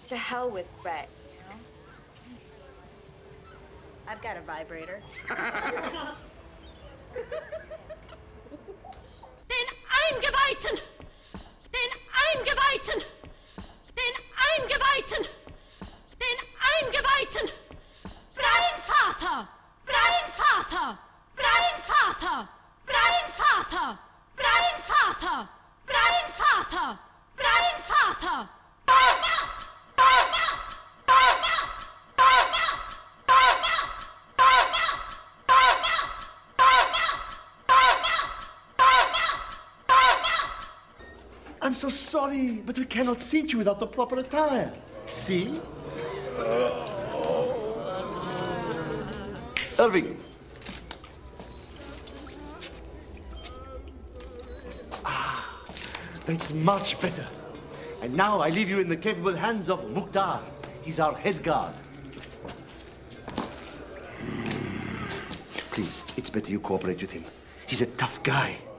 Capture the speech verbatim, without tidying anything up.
To hell with Brett, you know? I've got a vibrator. Den Eingeweihten! Den Eingeweihten! Den Eingeweihten! Den Eingeweihten! Breinvater! Breinvater! Breinvater! Breinvater! Breinvater! Breinvater! Breinvater! Ballwart! Ballwart! Ballwart! Ballwart! Ballwart! Ballwart! Ballwart! Ballwart! Ballwart! Ballwart! Ballwart! I'm so sorry, but we cannot seat you without the proper attire. See? Irving. Ah, that's much better. And now I leave you in the capable hands of Mukhtar. He's our head guard. Please, it's better you cooperate with him. He's a tough guy.